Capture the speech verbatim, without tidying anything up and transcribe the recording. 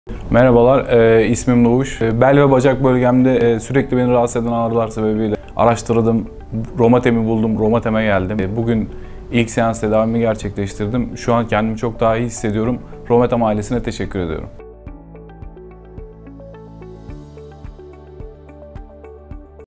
Merhabalar, e, ismim Doğuş. E, bel ve bacak bölgemde e, sürekli beni rahatsız eden ağrılar sebebiyle araştırdım, Romatem'i buldum, Romatem'e geldim. E, bugün ilk seans tedavimi gerçekleştirdim. Şu an kendimi çok daha iyi hissediyorum. Romatem ailesine teşekkür ediyorum.